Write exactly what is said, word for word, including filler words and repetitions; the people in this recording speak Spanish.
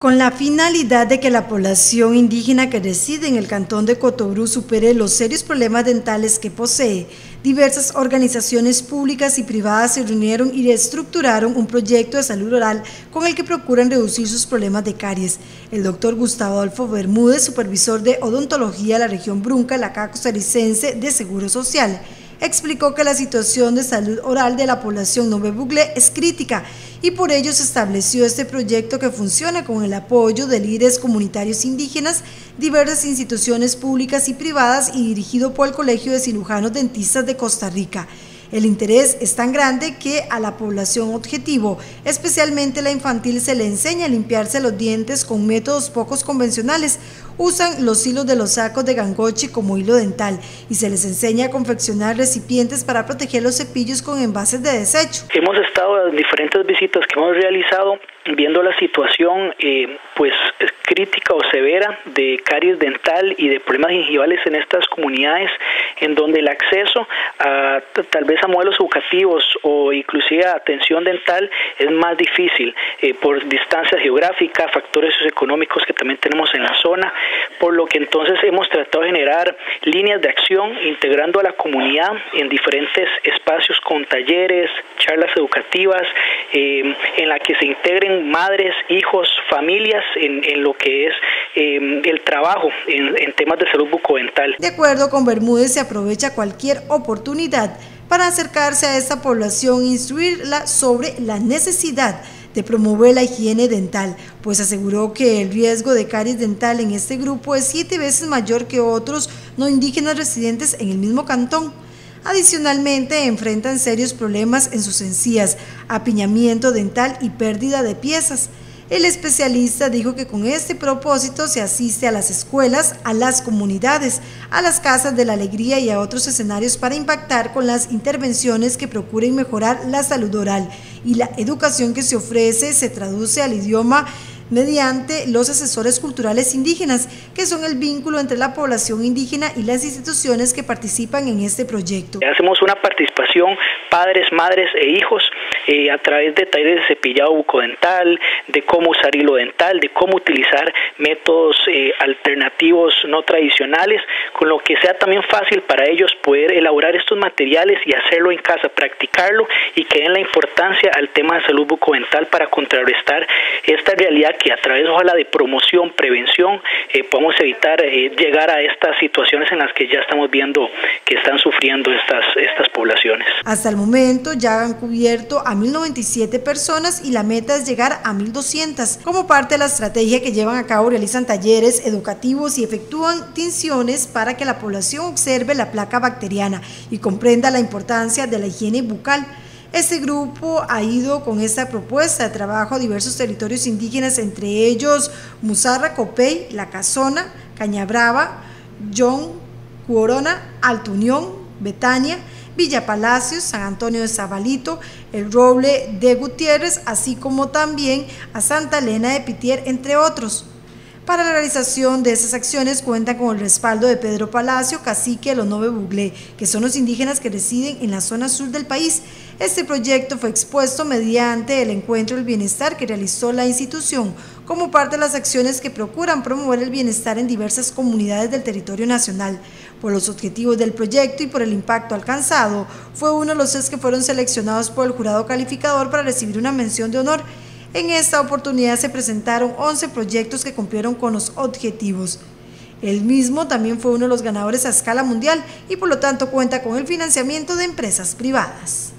Con la finalidad de que la población indígena que reside en el cantón de Cotobrú supere los serios problemas dentales que posee, diversas organizaciones públicas y privadas se reunieron y estructuraron un proyecto de salud oral con el que procuran reducir sus problemas de caries. El doctor Gustavo Adolfo Bermúdez, supervisor de odontología de la región Brunca, la Caja Costarricense de Seguro Social, explicó que la situación de salud oral de la población Nove Buglé es crítica y por ello se estableció este proyecto que funciona con el apoyo de líderes comunitarios indígenas, diversas instituciones públicas y privadas y dirigido por el Colegio de Cirujanos Dentistas de Costa Rica. El interés es tan grande que a la población objetivo, especialmente la infantil, se le enseña a limpiarse los dientes con métodos pocos convencionales. Usan los hilos de los sacos de gangoche como hilo dental y se les enseña a confeccionar recipientes para proteger los cepillos con envases de desecho. Hemos estado en diferentes visitas que hemos realizado viendo la situación eh, pues crítica o severa de caries dental y de problemas gingivales en estas comunidades, en donde el acceso a tal vez a modelos educativos o inclusive a atención dental es más difícil eh, por distancia geográfica, factores socioeconómicos que también tenemos en la zona, por lo que entonces hemos tratado de generar líneas de acción integrando a la comunidad en diferentes espacios con talleres, charlas educativas, eh, en la que se integren madres, hijos, familias en, en lo que es eh, el trabajo en, en temas de salud bucodental. De acuerdo con Bermúdez, se aprovecha cualquier oportunidad para acercarse a esta población e instruirla sobre la necesidad de promover la higiene dental, pues aseguró que el riesgo de caries dental en este grupo es siete veces mayor que otros no indígenas residentes en el mismo cantón. Adicionalmente, enfrentan serios problemas en sus encías, apiñamiento dental y pérdida de piezas. El especialista dijo que con este propósito se asiste a las escuelas, a las comunidades, a las casas de la alegría y a otros escenarios para impactar con las intervenciones que procuren mejorar la salud oral, y la educación que se ofrece se traduce al idioma mediante los asesores culturales indígenas, que son el vínculo entre la población indígena y las instituciones que participan en este proyecto. Hacemos una participación padres, madres e hijos eh, a través de talleres de cepillado bucodental, de cómo usar hilo dental, de cómo utilizar métodos eh, alternativos no tradicionales, con lo que sea también fácil para ellos poder elaborar estos materiales y hacerlo en casa, practicarlo y que den la importancia al tema de salud bucodental para contrarrestar esta realidad que a través ojalá de promoción, prevención, eh, podamos evitar eh, llegar a estas situaciones en las que ya estamos viendo que están sufriendo estas, estas poblaciones. Hasta el momento ya han cubierto a mil noventa y siete personas y la meta es llegar a mil doscientas. Como parte de la estrategia que llevan a cabo, realizan talleres educativos y efectúan tinciones para que la población observe la placa bacteriana y comprenda la importancia de la higiene bucal. Este grupo ha ido con esta propuesta de trabajo a diversos territorios indígenas, entre ellos Musarra, Copey, La Casona, Cañabrava, John, Cuorona, Alto Unión, Betania, Villa Palacios, San Antonio de Zabalito, El Roble de Gutiérrez, así como también a Santa Elena de Pitier, entre otros. Para la realización de esas acciones cuentan con el respaldo de Pedro Palacio, cacique de los Nove Buglé, que son los indígenas que residen en la zona sur del país. Este proyecto fue expuesto mediante el Encuentro del Bienestar que realizó la institución como parte de las acciones que procuran promover el bienestar en diversas comunidades del territorio nacional. Por los objetivos del proyecto y por el impacto alcanzado, fue uno de los seis que fueron seleccionados por el jurado calificador para recibir una mención de honor. En esta oportunidad se presentaron once proyectos que cumplieron con los objetivos. El mismo también fue uno de los ganadores a escala mundial y por lo tanto cuenta con el financiamiento de empresas privadas.